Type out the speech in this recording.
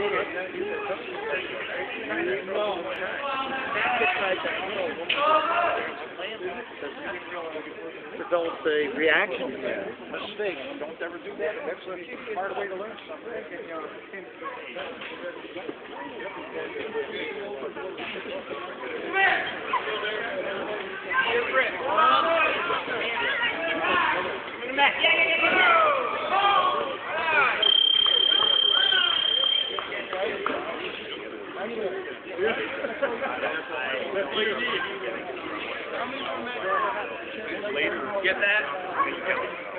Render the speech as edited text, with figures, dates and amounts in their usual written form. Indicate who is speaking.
Speaker 1: Develop the reaction to that.
Speaker 2: Mistake. Don't ever do that. That's a hard way to learn something.
Speaker 3: Later, get that?